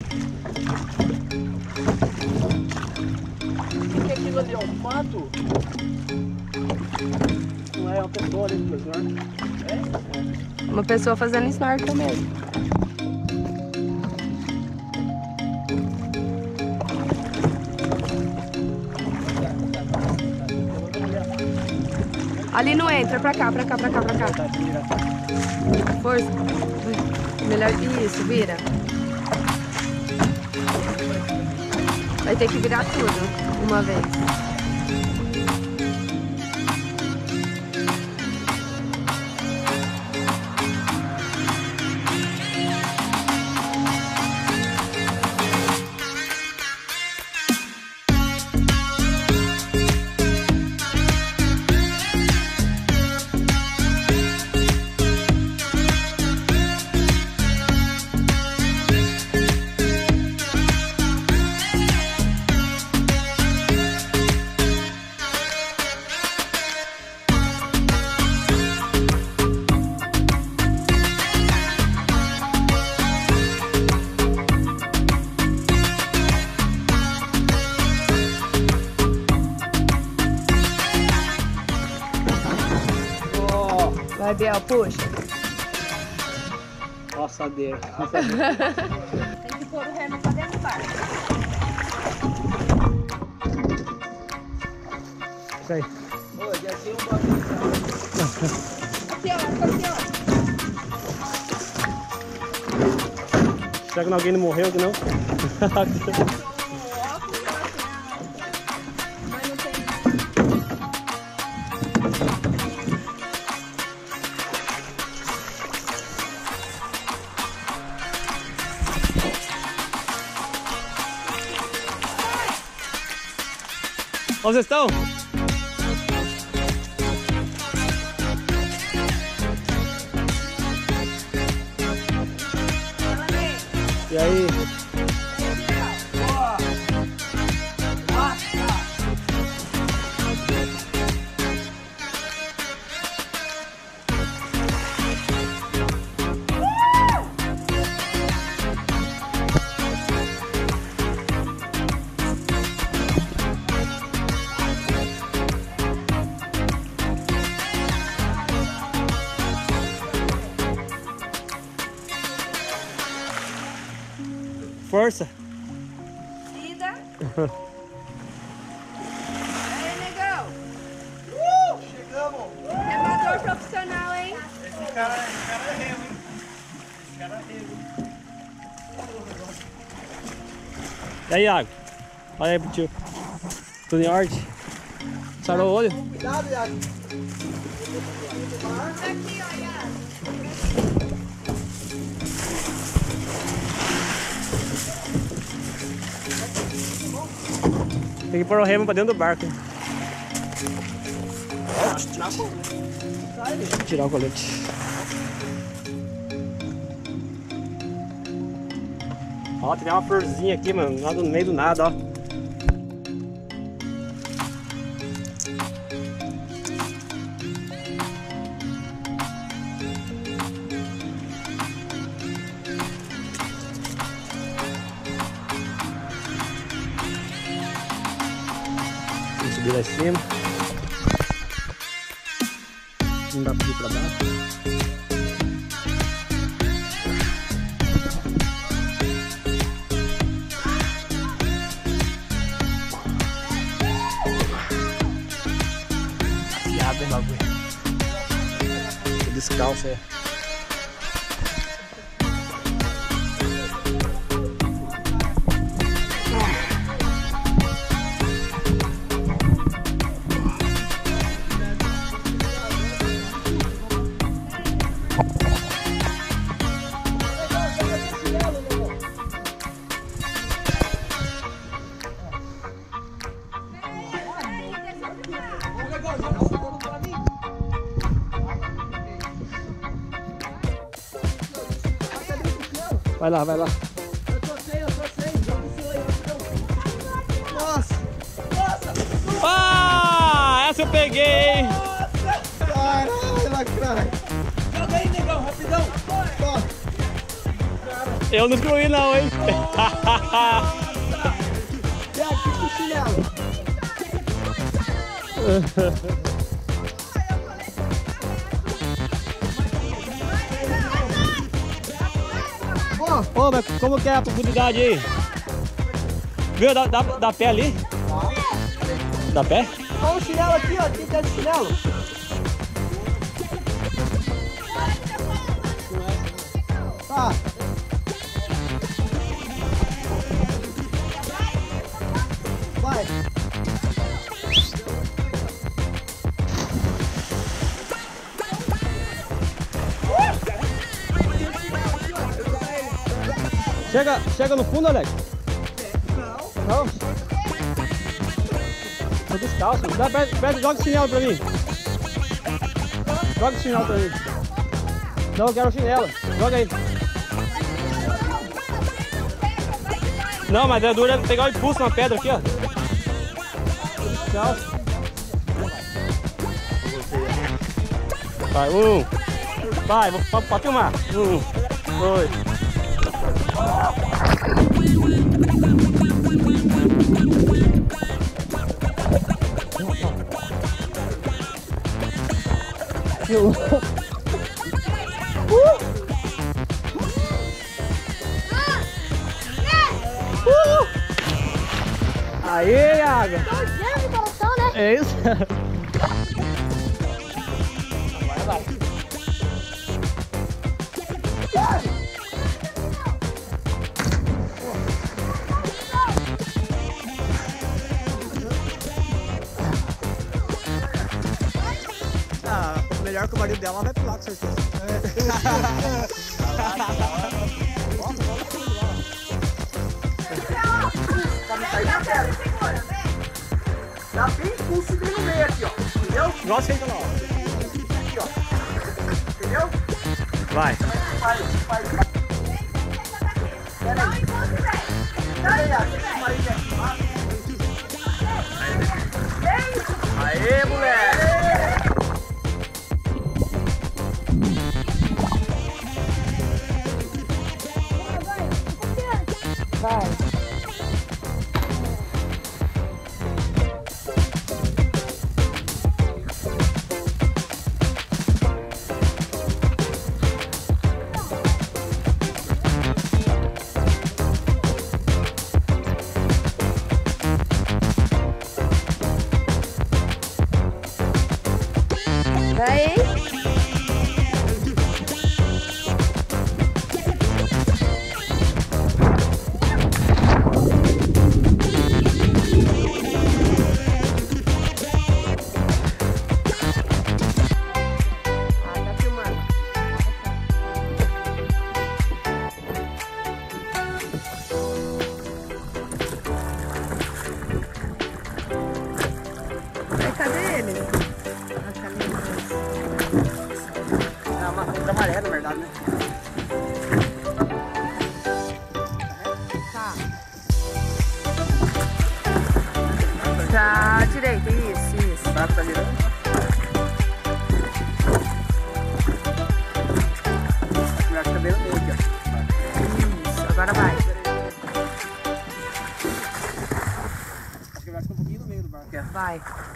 O que é aquilo ali, ó? Um pato? Não é uma pessoa ali do snorkel? É? Uma pessoa fazendo snorkel mesmo. Ali não entra, pra cá, pra cá, pra cá, pra cá. Força. Melhor isso, vira. Vai ter que virar tudo uma vez. Vai, Biel, puxa. Passadeira. Tem que pôr o remo pra dentro do barco. Isso aí. Aqui, ó, aqui, ó. Será que alguém não morreu aqui, não? Onde vocês estão? E aí? Força! Ida! Aí, negão! Chegamos! Remador profissional, hein? Esse cara é remo, hein? Esse cara é remo. E aí, Iago? Olha aí pro tio. Tudo em ordem? Sarou o olho? Cuidado, Iago. Aqui, ó, Iago. Tem que pôr o remo pra dentro do barco. Deixa eu tirar o colete. Ó, tem uma florzinha aqui, mano, lá no meio do nada, ó. Vamos subir lá em cima. Não dá pra ir pra baixo. Afiado, hein, bagulho. Tô descalço, é. Vai lá, vai lá. Eu tô sem. Nossa! Ah, essa eu peguei, hein? Nossa! Caralho, lacraia! Joga aí, negão, rapidão. Ó. Eu não excluí não, hein? Pega aqui com o chinelo. Ô, mas como que é a profundidade aí? Viu? Dá pé ali? Dá pé? Olha o chinelo aqui, ó. Quem quer esse chinelo? Tá. Vai. Chega no fundo, Alex. Não. Tô descalço. Joga o chinelo pra mim. Joga o chinelo pra mim. Não, eu quero o chinelo. Joga aí. Não, mas é duro pegar o impulso na pedra aqui, ó. Descalço. Vai, Vai, pode filmar. 1, 2. Aê, água! É isso? Vai. Ah, melhor que o marido dela vai pular com certeza. Dá bem impulso bem no meio aqui, ó. Entendeu? Nossa, entra lá, ó. Aqui, ó. Entendeu? Vai. Vai. Pera aí. Pera aí, Aê, moleque! Vai. Vai. Cadê ele? É uma coisa maré, na verdade, né? Tá. Pra direita, isso. Tá virando? Eu acho que tá bem no meio aqui, ó. Isso, agora vai. Acho que vai ficar um pouquinho no meio do barco. Vai.